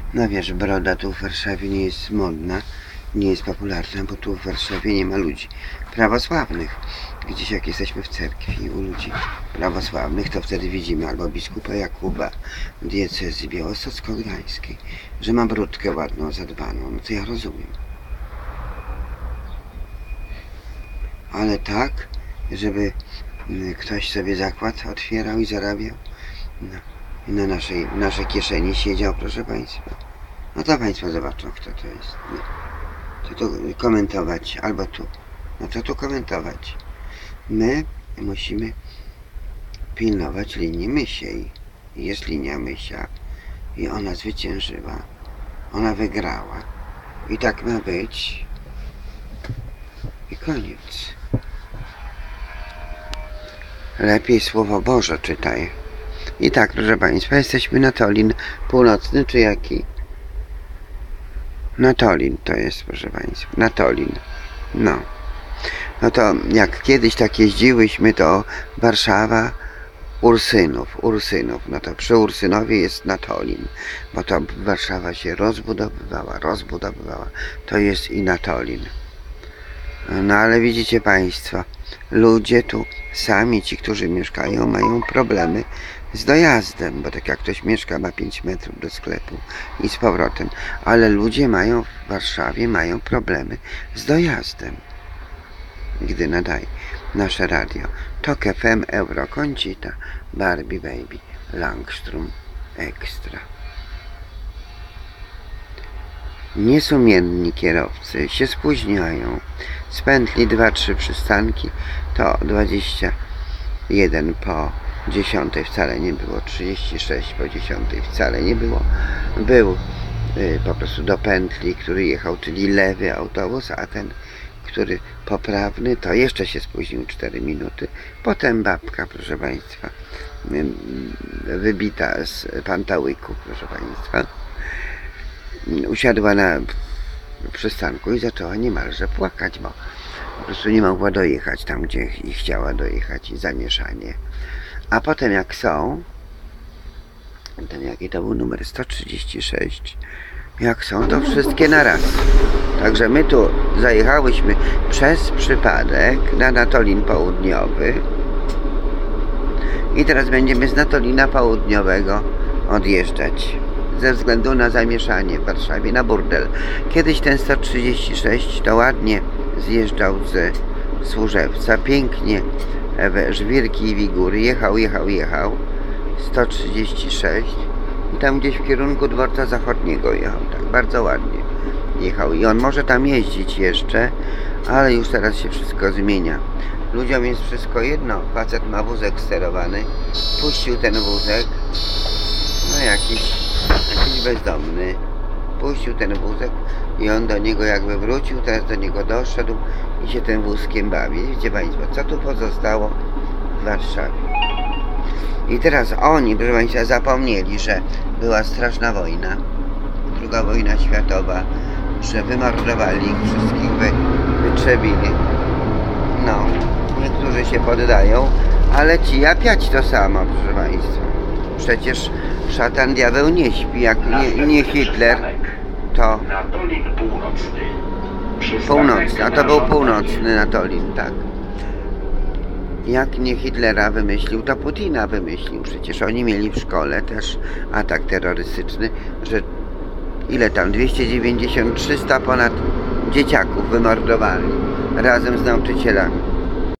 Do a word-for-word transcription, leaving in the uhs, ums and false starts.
No wiesz, broda tu w Warszawie nie jest modna, nie jest popularna, bo tu w Warszawie nie ma ludzi prawosławnych. Gdzieś jak jesteśmy w cerkwi u ludzi prawosławnych, to wtedy widzimy albo biskupa Jakuba diecezji białostocko-gdańskiej, że ma brudkę ładną, zadbaną. No to ja rozumiem. Ale tak, żeby ktoś sobie zakład otwierał i zarabiał, no, i na naszej, naszej kieszeni siedział, proszę Państwa. No to Państwo zobaczą, kto to jest. No. To tu komentować, albo tu. No to tu komentować. My musimy pilnować linii mysiej. Jest linia mysia i ona zwyciężyła. Ona wygrała. I tak ma być. I koniec. Lepiej Słowo Boże czytaj. I tak, proszę Państwa, jesteśmy na Tolin Północny, czy jaki? Na Tolin to jest, proszę Państwa, na Tolin. No. No to jak kiedyś tak jeździłyśmy, to Warszawa, Ursynów, Ursynów. No to przy Ursynowie jest na Tolin, bo to Warszawa się rozbudowywała, rozbudowywała. To jest i na Tolin. No ale widzicie Państwo, ludzie tu sami, ci, którzy mieszkają, mają problemy z dojazdem, bo tak jak ktoś mieszka, ma pięć metrów do sklepu i z powrotem, ale ludzie mają w Warszawie mają problemy z dojazdem, gdy nadaje nasze radio. Tok F M, Euro Concita, Barbie Baby, Langstrom Extra. Niesumienni kierowcy się spóźniają. Z pętli dwa trzy przystanki to dwadzieścia jeden po dziesiątej wcale nie było, trzydzieści sześć po dziesiątej wcale nie było. Był y, po prostu do pętli, który jechał, czyli lewy autobus, a ten, który poprawny, to jeszcze się spóźnił cztery minuty. Potem babka, proszę Państwa, y, wybita z pantałyku, proszę Państwa, usiadła na przystanku i zaczęła niemalże płakać, bo po prostu nie mogła dojechać tam, gdzie i chciała dojechać, i zamieszanie. A potem jak są, ten jaki to był numer sto trzydzieści sześć, jak są, to wszystkie naraz. Także my tu zajechałyśmy przez przypadek na Natolin Południowy i teraz będziemy z Natolina Południowego odjeżdżać ze względu na zamieszanie w Warszawie, na burdel. Kiedyś ten sto trzydzieści sześć to ładnie zjeżdżał z Służewca, pięknie w Żwirki i Wigury, jechał, jechał, jechał, sto trzydzieści sześć i tam gdzieś w kierunku dworca zachodniego jechał, tak bardzo ładnie jechał i on może tam jeździć jeszcze, ale już teraz się wszystko zmienia. Ludziom jest wszystko jedno, facet ma wózek sterowany, puścił ten wózek, no jakiś jakiś bezdomny, puścił ten wózek i on do niego jakby wrócił, teraz do niego doszedł i się tym wózkiem bawi. Widzicie Państwo, co tu pozostało w Warszawie? I teraz oni, proszę Państwa, zapomnieli, że była straszna wojna, druga wojna światowa, że wymordowali ich wszystkich, wy, wytrzebili. No, niektórzy się poddają, ale ci apiać to samo, proszę Państwa. Przecież szatan diabeł nie śpi, jak nie, nie Hitler, to północny, a to był północny Natolin, tak. Jak nie Hitlera wymyślił, to Putina wymyślił. Przecież oni mieli w szkole też atak terrorystyczny, że ile tam, dwieście dziewięćdziesiąt, trzysta ponad dzieciaków wymordowali razem z nauczycielami.